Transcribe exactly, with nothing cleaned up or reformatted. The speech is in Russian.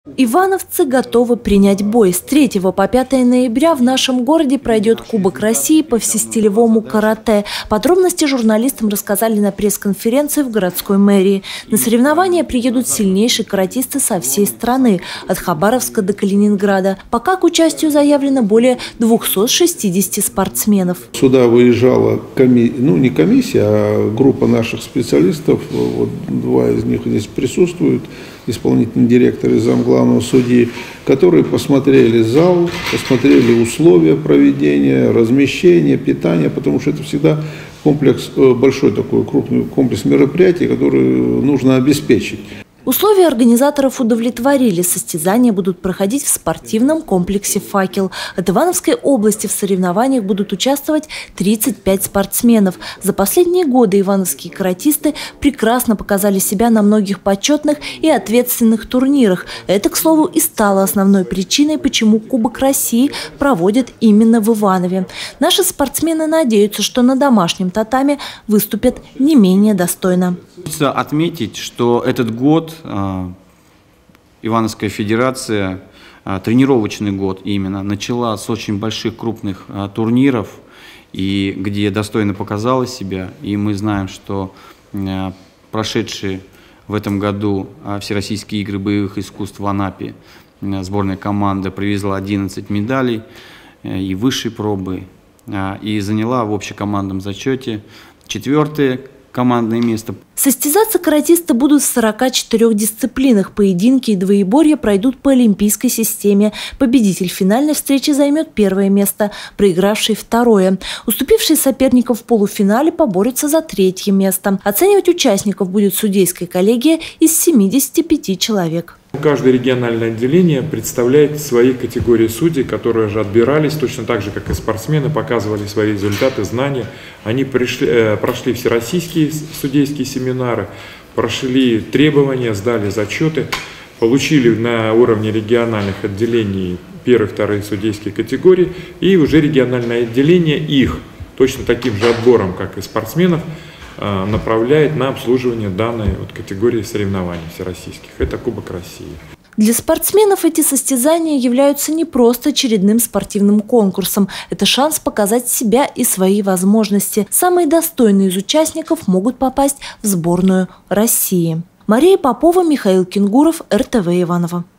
Ивановцы готовы принять бой. С третьего по пятое ноября в нашем городе пройдет Кубок России по всестилевому карате. Подробности журналистам рассказали на пресс-конференции в городской мэрии. На соревнования приедут сильнейшие каратисты со всей страны, от Хабаровска до Калининграда. Пока к участию заявлено более двухсот шестидесяти спортсменов. Сюда выезжала коми... ну, не комиссия, а группа наших специалистов. Вот два из них здесь присутствуют. Исполнительный директор и замглавного судьи, которые посмотрели зал, посмотрели условия проведения, размещения, питания, потому что это всегда комплекс, большой такой крупный комплекс мероприятий, который нужно обеспечить. Условия организаторов удовлетворили. Состязания будут проходить в спортивном комплексе «Факел». От Ивановской области в соревнованиях будут участвовать тридцать пять спортсменов. За последние годы ивановские каратисты прекрасно показали себя на многих почетных и ответственных турнирах. Это, к слову, и стало основной причиной, почему Кубок России проводят именно в Иванове. Наши спортсмены надеются, что на домашнем татаме выступят не менее достойно. Хочется отметить, что этот год э, Ивановская федерация, э, тренировочный год именно, начала с очень больших крупных э, турниров, и где достойно показала себя. И мы знаем, что э, прошедшие в этом году э, Всероссийские игры боевых искусств в Анапе э, сборная команда привезла одиннадцать медалей э, и высшей пробы, э, и заняла в общекомандном зачете четвертое командное место. Состязаться каратисты будут в сорока четырёх дисциплинах. Поединки и двоеборья пройдут по олимпийской системе. Победитель финальной встречи займет первое место, проигравший второе. Уступившие соперников в полуфинале поборются за третье место. Оценивать участников будет судейская коллегия из семидесяти пяти человек. Каждое региональное отделение представляет свои категории судей, которые же отбирались точно так же, как и спортсмены, показывали свои результаты, знания. Они пришли, э, прошли всероссийские судейские семинары, прошли требования, сдали зачеты, получили на уровне региональных отделений первые, вторые судейские категории, и уже региональное отделение их точно таким же отбором, как и спортсменов, направляет на обслуживание данной вот категории соревнований всероссийских. Это Кубок России. Для спортсменов эти состязания являются не просто очередным спортивным конкурсом. Это шанс показать себя и свои возможности. Самые достойные из участников могут попасть в сборную России. Мария Попова, Михаил Кенгуров, эр тэ вэ Иваново.